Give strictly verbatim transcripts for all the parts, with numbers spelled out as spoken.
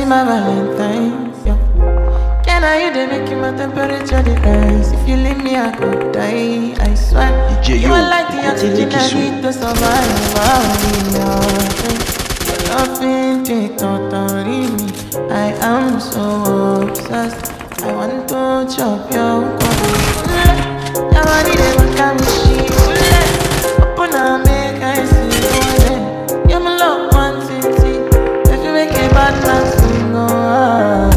my Valentine. Yeah. Can I you they make you my temperature the rise? If you leave me, I could die. I swear. You are like the oxygen I need to survive. Loving the thought of me. I am so obsessed. I want to chop your body. Your body they want to machine. Open up, make I see you. You're my love, one city. If you make a bad man sing, oh ah.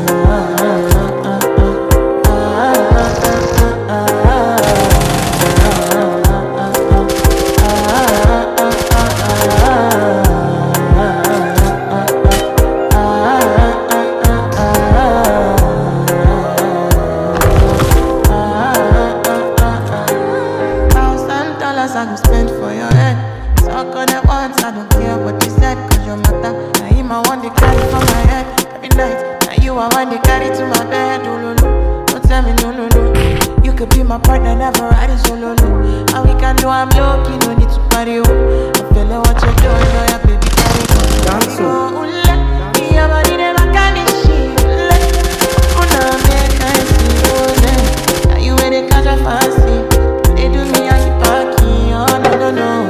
I go spend for your head. Talk on it once, I don't care what you said. Cause your matter, now him I want to carry for my head. Every night, now you I want to carry to my bed. Oh, no, no, don't tell me no, no, no. You could be my partner, never ride it solo, no. And we can do, I'm lucky, no need to party, oh. I'm feeling what you're doing, oh yeah, baby, carry it. Dance, oh, ula, me your body, them I can't be shit, ula. Oh, now make I see, oh, yeah. Now you ain't catch a fancy. They do me, I keep parking. Oh, no, no, no.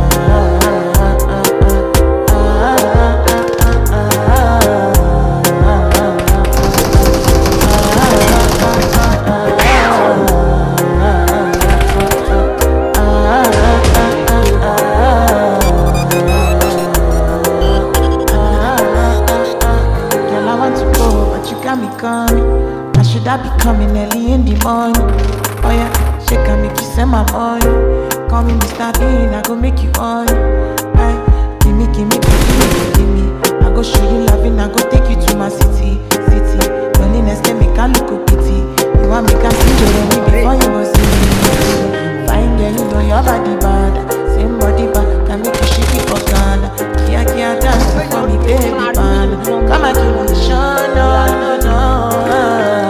Girl, I want to go, but you got me coming. I should I be coming early in the morning? Oh yeah, shake and make you send my money. Call me Mister Bean, I go make you on. Aye, gimme, gimme, gimme, gimme. I go show you loving, I go take you to my city, city. Loneliness can make a look of pity. You want me can see you me before you go see me. Fine girl, you know your body bad. Same body bad, can make you shake it for Ghana. Kia, kia, dance for me, baby, man. Come and give me a show, no, no, no.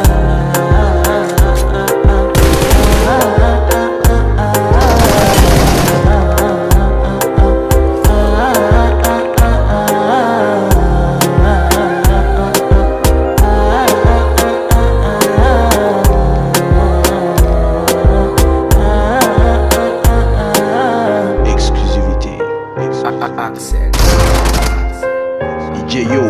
Axel D J Yo.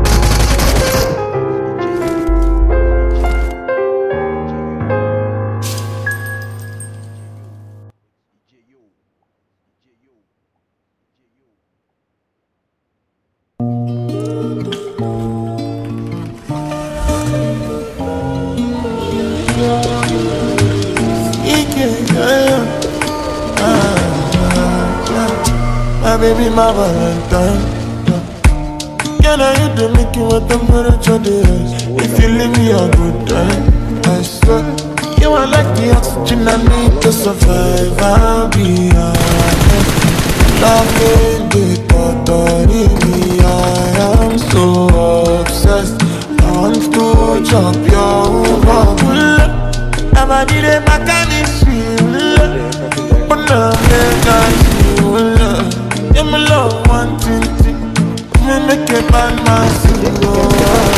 My baby, my Valentine. Can I hit the make you what temperature is? If you leave me a good time, I swear. You are like the oxygen I need to survive. I'll be honest. Loving the thought of me, I am so obsessed. I want to chop your body. Never did it back and it's real. But now I see you. Yeah, my love, one thing, thing. Me make it bad, my single.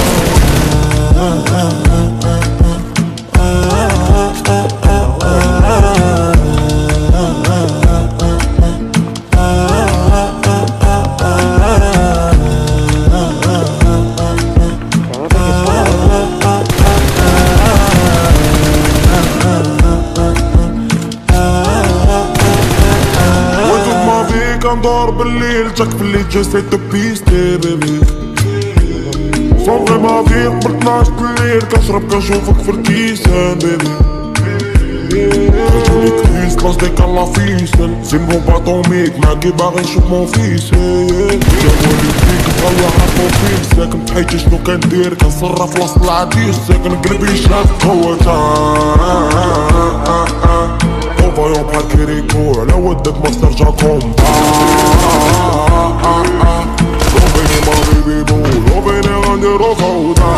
ندور بالليل جاك في اللي جسيت بيستي بيبي صوغي ما فيك بطناش الليل كنشرب كنشوفك في الكيسان بيبي كتولي كريس بلاص ديك الله فيسن زيمبو باطوميك معاكي باغي نشوف مون فيس جاولي فيك بغاو يعرفو فيك ساكن بحياتي شنو كندير كنصرف وسط العديس ساكن قلبي شاف قوة فايون بحال كيريكو على ودك ما ترجع كوم لوبيني ما بيبي بو لوبيني غنديرو فوضى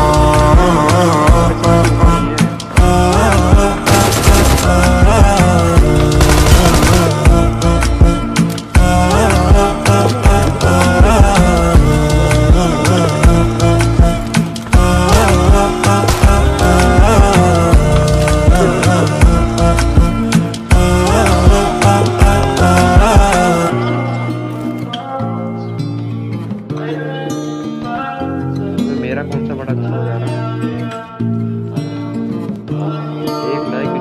एक like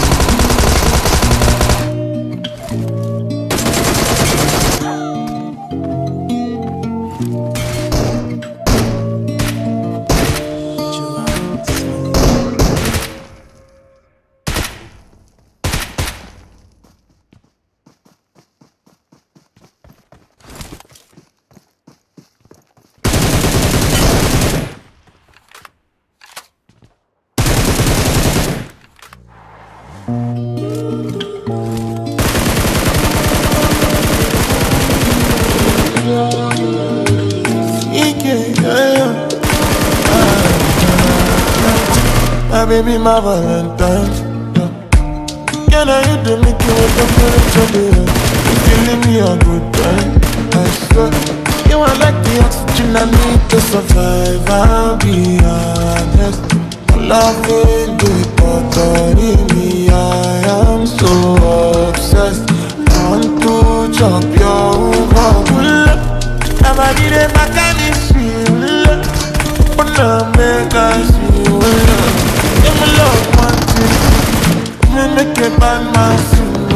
My baby, my Valentine. Can I hit the Mickey with the furniture there? If you leave me a good time, I swear. You are like the oxygen I need to survive. I'll be honest. Love will do it, but me, I am so obsessed. I want to chop your heart. I'm a little mechanism. Wanna make us feel love. Give me love one thing. Me make it bad man sing.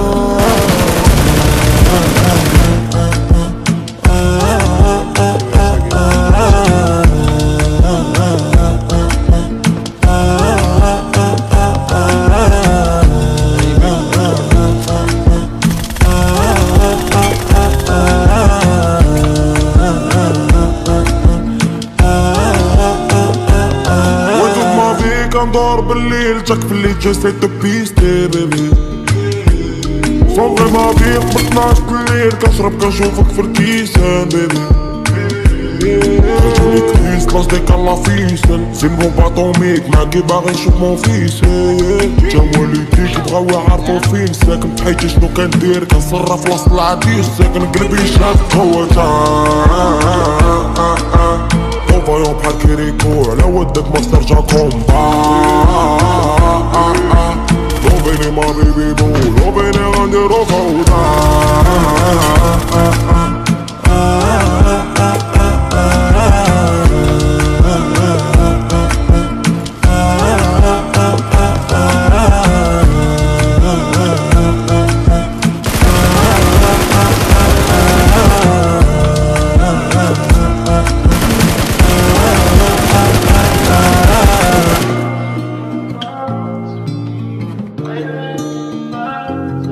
ندور بالليل جاك في اللي جسيت بيستي بيبي صغري ما بيك بطناش الليل كنشرب كنشوفك في الكيسان بيبي رجولي كريس بلاص ديك الله فيسن زين بون باطوميك معاكي باغي نشوف مون فيس جا والديك بغاو يعرفو فين ساكن بحياتي شنو كندير كنصرف وسط العديس ساكن قلبي شاف قوة فايون بحال كيريكو على ودك ما ترجع كومبا